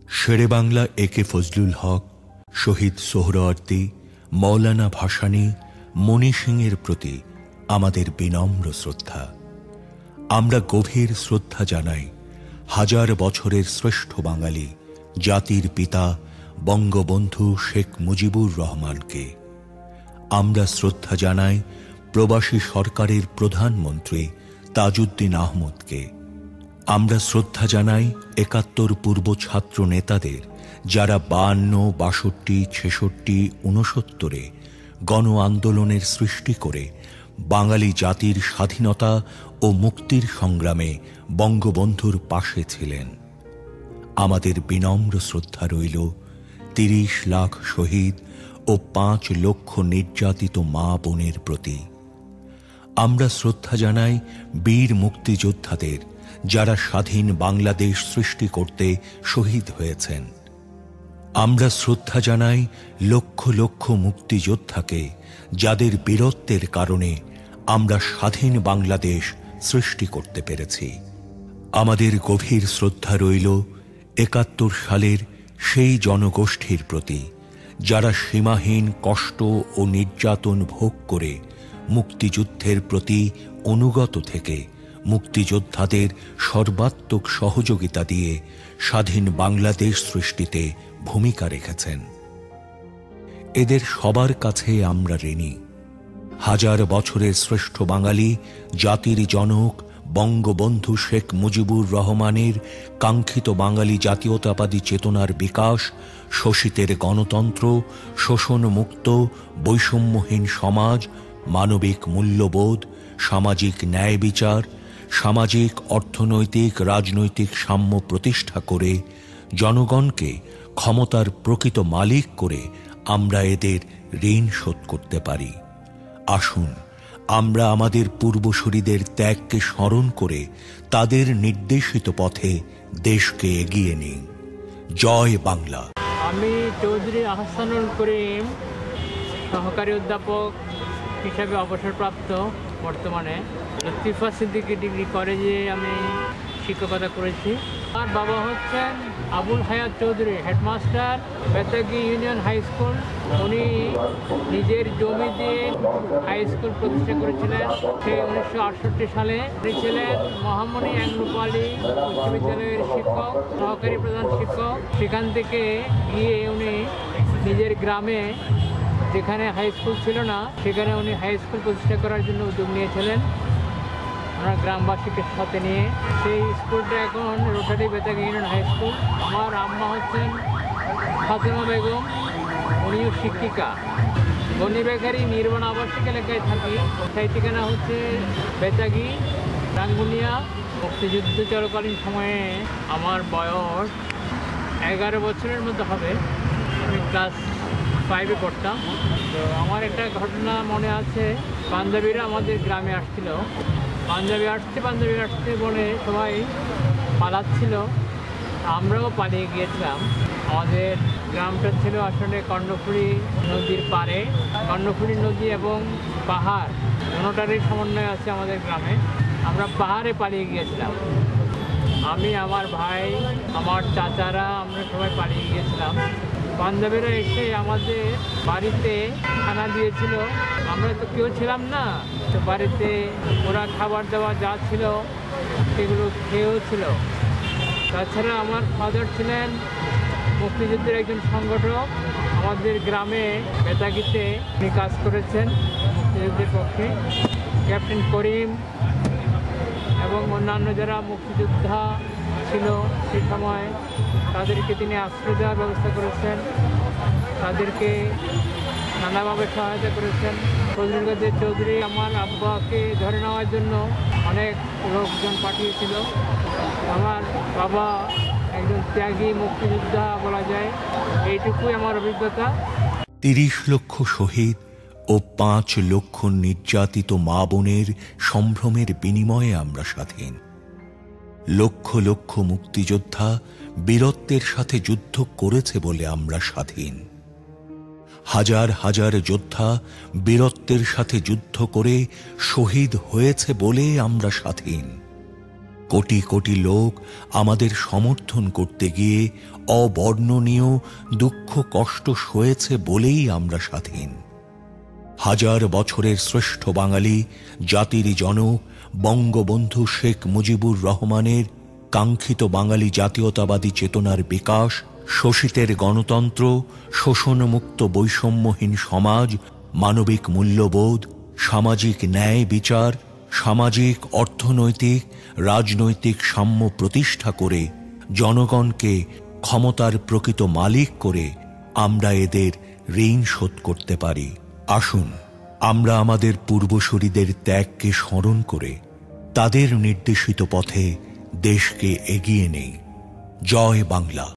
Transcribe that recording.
শেরে বাংলা একে ফজলুল হক, শহীদ সোহরাওয়ার্দী, মৌলানা ভাসানী, মণি সিংয়ের প্রতি আমাদের বিনম্র শ্রদ্ধা। আমরা গভীর শ্রদ্ধা জানাই হাজার বছরের শ্রেষ্ঠ বাঙালি জাতির পিতা বঙ্গবন্ধু শেখ মুজিবুর রহমানকে। আমরা শ্রদ্ধা জানাই প্রবাসী সরকারের প্রধানমন্ত্রী তাজউদ্দিন আহমদকে। আমরা শ্রদ্ধা জানাই ৭১ পূর্ব ছাত্র নেতাদের, যারা ৫২, ৬২, ৬৬, ৬৯ গণ আন্দোলনের সৃষ্টি করে বাঙালি জাতির স্বাধীনতা ও মুক্তির সংগ্রামে বঙ্গবন্ধুর পাশে ছিলেন। আমাদের বিনম্র শ্রদ্ধা রইল ৩০ লাখ শহীদ ও ৫ লক্ষ নির্যাতিত মা বোনের প্রতি। আমরা শ্রদ্ধা জানাই বীর মুক্তিযোদ্ধাদের, যারা স্বাধীন বাংলাদেশ সৃষ্টি করতে শহীদ হয়েছেন। আমরা শ্রদ্ধা জানাই লক্ষ লক্ষ মুক্তিযোদ্ধাকে, যাদের বীরত্বের কারণে আমরা স্বাধীন বাংলাদেশ সৃষ্টি করতে পেরেছি। আমাদের গভীর শ্রদ্ধা রইল ৭১ সালের সেই জনগোষ্ঠীর প্রতি, যারা সীমাহীন কষ্ট ও নির্যাতন ভোগ করে মুক্তিযুদ্ধের প্রতি অনুগত থেকে মুক্তিযোদ্ধাদের সর্বাত্মক সহযোগিতা দিয়ে স্বাধীন বাংলাদেশ সৃষ্টিতে ভূমিকা রেখেছেন। এদের সবার কাছে আমরা ঋণী। হাজার বছরের শ্রেষ্ঠ বাঙালি জাতির জনক বঙ্গবন্ধু শেখ মুজিবুর রহমানের কাঙ্ক্ষিত বাঙালি জাতীয়তাবাদী চেতনার বিকাশ, শোষিতের গণতন্ত্র, শোষণমুক্ত বৈষম্যহীন সমাজ, মানবিক মূল্যবোধ, সামাজিক ন্যায় বিচার, সামাজিক অর্থনৈতিক রাজনৈতিক সাম্য প্রতিষ্ঠা করে জনগণকে ক্ষমতার প্রকৃত মালিক করে আমরা এদের ঋণ শোধ করতে পারি। আসুন আমরা আমাদের পূর্বসূরীদের ত্যাগকে স্মরণ করে তাদের নির্দেশিত পথে দেশকে এগিয়ে নিই। জয় বাংলা। আমি চৌধুরী আহসানুল করিম, সহকারী অধ্যাপক হিসাবে অবসরপ্রাপ্ত। বর্তমানে লতিফা সিদ্দিকী ডিগ্রি কলেজে আমি শিক্ষকতা করেছি। আমার বাবা হচ্ছেন Abul Hayat Chowdhury, headmaster, Betagi union high school. উনি নিজের জমি দিয়ে হাই স্কুল প্রতিষ্ঠা করেছিলেন। সেই 1968 সালে উনি ছিলেন মহামণি অ্যাংলোপালি উচ্চ বিদ্যালয়ের শিক্ষক, সহকারী প্রধান শিক্ষক। সেখান থেকে গিয়ে উনি নিজের গ্রামে, যেখানে হাই স্কুল ছিল না, সেখানে উনি হাই স্কুল প্রতিষ্ঠা করার জন্য উদ্যোগ নিয়েছিলেন ওনার গ্রামবাসীকে সাথে নিয়ে। সেই স্কুলটা এখন rotary Betagi union high school. আমার আম্মা হচ্ছেন ফাতেমা বেগম, উনিও শিক্ষিকা। গনি বেকারি নির্মাণ আবাসিক এলাকায় থাকি। সেই ঠিকানা হচ্ছে বেতাগী রাঙ্গুনিয়া। মুক্তিযুদ্ধ চলাকালীন সময়ে আমার বয়স 11 বছরের মতো হবে। আমি ক্লাস 5-এ পড়তাম। তো আমার একটা ঘটনা মনে আছে, পাঞ্জাবিরা আমাদের গ্রামে আসছিল। পাঞ্জাবি আসছে বলে সবাই পালাচ্ছিল, আমরাও পালিয়ে গিয়েছিলাম। আমাদের গ্রামটা ছিল আসলে কর্ণফুলী নদীর পাড়ে। কর্ণফুলী নদী এবং পাহাড় দুটোটারই সমন্বয় আছে আমাদের গ্রামে। আমরা পাহাড়ে পালিয়ে গিয়েছিলাম। আমি, আমার ভাই, আমার চাচারা, আমরা সবাই পালিয়ে গিয়েছিলাম। পাঞ্জাবিরা এসে আমাদের বাড়িতে খানা দিয়েছিল। আমরা তো কেউ ছিলাম না, তো বাড়িতে ওরা খাবার দাবার যা ছিল সেগুলো খেয়েও ছিল। তাছাড়া আমার ফাদার ছিলেন মুক্তিযুদ্ধের একজন সংগঠক। আমাদের গ্রামে বেতাগীতে উনি কাজ করেছেন মুক্তিযুদ্ধের পক্ষে। ক্যাপ্টেন করিম এবং অন্যান্য যারা মুক্তিযোদ্ধা ছিল সে সময়, তাদেরকে তিনি আশ্রয় দেওয়ার ব্যবস্থা করেছেন, তাদেরকে নানাভাবে সহায়তা করেছেন। ফজলুল কাদের চৌধুরী আমার আব্বাকে ধরে নেওয়ার জন্য অনেক লোকজন পাঠিয়েছিল। আমার বাবা একজন ত্যাগী মুক্তিযোদ্ধা বলা যায়। এইটুকুই আমার অভিজ্ঞতা। ৩০ লক্ষ শহীদ ও ৫ লক্ষ নির্যাতিত মা বোনের সম্ভ্রমের বিনিময়ে আমরা স্বাধীন। লক্ষ লক্ষ মুক্তিযোদ্ধা বীরত্বের সাথে যুদ্ধ করেছে বলে আমরা স্বাধীন। হাজার হাজার যোদ্ধা বীরত্বের সাথে যুদ্ধ করে শহীদ হয়েছে বলে আমরা স্বাধীন। কোটি কোটি লোক আমাদের সমর্থন করতে গিয়ে অবর্ণনীয় দুঃখ কষ্ট সয়েছে বলেই আমরা স্বাধীন। হাজার বছরের শ্রেষ্ঠ বাঙালি জাতির জনক বঙ্গবন্ধু শেখ মুজিবুর রহমানের কাঙ্ক্ষিত বাঙালি জাতীয়তাবাদী চেতনার বিকাশ, শোষিতের গণতন্ত্র, শোষণমুক্ত বৈষম্যহীন সমাজ, মানবিক মূল্যবোধ, সামাজিক ন্যায় বিচার, সামাজিক অর্থনৈতিক রাজনৈতিক সাম্য প্রতিষ্ঠা করে জনগণকে ক্ষমতার প্রকৃত মালিক করে আমরা এদের ঋণ শোধ করতে পারি। আসুন আমরা আমাদের পূর্বসূরীদের ত্যাগকে স্মরণ করে তাদের নির্দেশিত পথে দেশকে এগিয়ে নেই। জয় বাংলা।